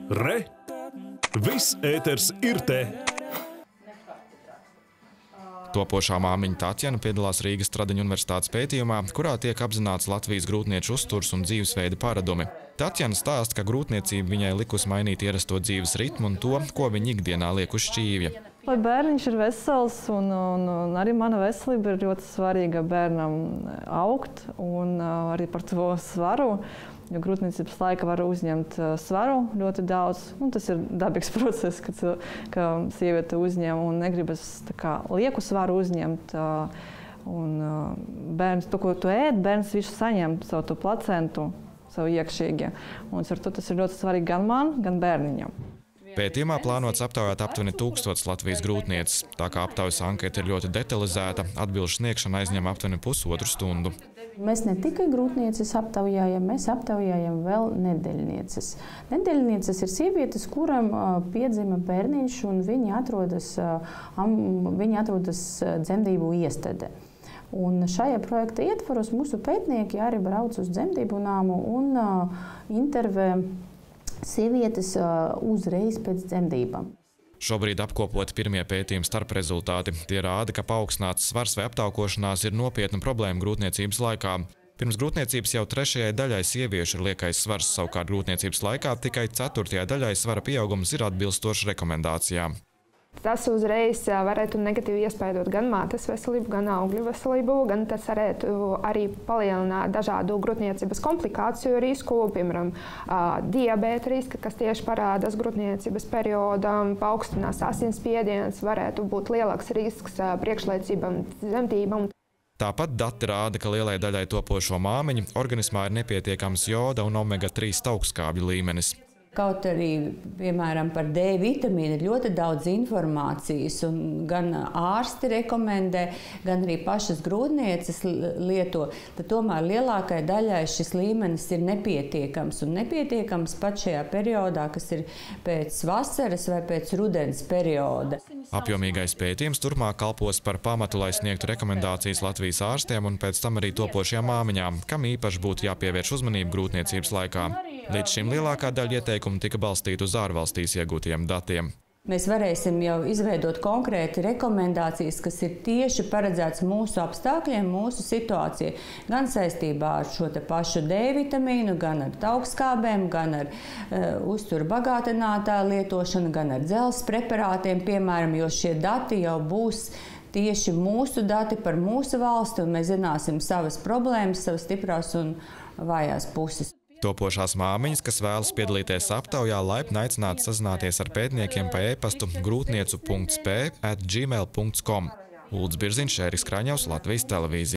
Re! Viss ēters ir te! Topošā māmiņa Tatjana piedalās Rīgas Stradiņu universitātes pētījumā, kurā tiek apzināts Latvijas grūtnieču uzturs un dzīvesveida paradumi. Tatjana stāsta, ka grūtniecība viņai likusi mainīt ierasto dzīves ritmu un to, ko viņa ikdienā liek uz šķīvja. Lai bērniņš ir vesels, un arī mana veselība ir ļoti svarīga bērnam augt, un arī par to svaru. Jo grūtniecības laika var uzņemt svaru ļoti daudz. Tas ir dabīgs process, ka sieviete uzņem un negribas lieku svaru uzņemt. Bērns, to, ko tu ēd, bērns visu saņem savu to placentu, savu iekšīgi. Un ar to tas ir ļoti svarīgi gan man, gan bērniņam. Pētījumā plānots aptaujāt aptuveni 1000 Latvijas grūtnieces. Tā kā aptaujas anketa ir ļoti detalizēta, atbilžu sniegšana aizņem aptuveni pusotru stundu. Mēs ne tikai grūtnieces aptaujājam, mēs aptaujājam vēl nedēļnieces. Nedēļnieces ir sievietes, kuram piedzima bērniņš, un viņi atrodas dzemdību iestādē. Un šajā projekta ietvaros mūsu pētnieki arī brauc uz dzemdību nāmu un intervē sievietes uzreiz pēc dzemdībām. Šobrīd apkopot pirmie pētījuma starprezultāti. Tie rāda, ka paaugstināts svars vai aptaukošanās ir nopietna problēma grūtniecības laikā. Pirms grūtniecības jau 3. daļai sieviešu ir liekais svars, savukārt grūtniecības laikā tikai 4. daļai svara pieaugums ir atbilstošs rekomendācijām. Tas uzreiz varētu negatīvi iespaidot gan mātes veselību, gan augļu veselību, gan tas varētu arī palielināt dažādu grūtniecības komplikāciju risku, piemēram, diabēta riska, kas tieši parādās grūtniecības periodam, paaugstinās asinsspiediens, varētu būt lielāks risks priekšlaicībām, dzemdībām. Tāpat dati rāda, ka lielai daļai topošo māmiņu organismā ir nepietiekams joda un omega-3 augstskābju līmenis. Kaut arī, piemēram, par D vitamīnu ir ļoti daudz informācijas, un gan ārsti rekomendē, gan arī pašas grūtnieces lieto, tad tomēr lielākai daļai šis līmenis ir nepietiekams, un nepietiekams pat šajā periodā, kas ir pēc vasaras vai pēc rudens perioda. Apjomīgais pētījums turpmāk kalpos par pamatu, lai sniegtu rekomendācijas Latvijas ārstiem un pēc tam arī topošajām māmiņām, kam īpaši būtu jāpievērš uzmanība grūtniecības laikā. Līdz šim lielākā daļa ieteikumu tika balstīta uz ārvalstīs iegūtiem datiem. Mēs varēsim jau izveidot konkrēti rekomendācijas, kas ir tieši paredzētas mūsu apstākļiem, mūsu situācijai. Gan saistībā ar šo te pašu D vitamīnu, gan ar augstskābēm, gan ar uzturu bagātinātāju lietošanu, gan ar dzelzs preparātiem, piemēram, jo šie dati jau būs tieši mūsu dati par mūsu valsti, un mēs zināsim savas problēmas, savas stiprās un vājās puses. Topošās māmiņas, kas vēlas piedalīties aptaujā, laipni aicināti sazināties ar pētniekiem pa e-pastu grūtniecu.sp@gmail.com. Uldis Birziņš, Ēriks Kraņevs, Latvijas televīzija.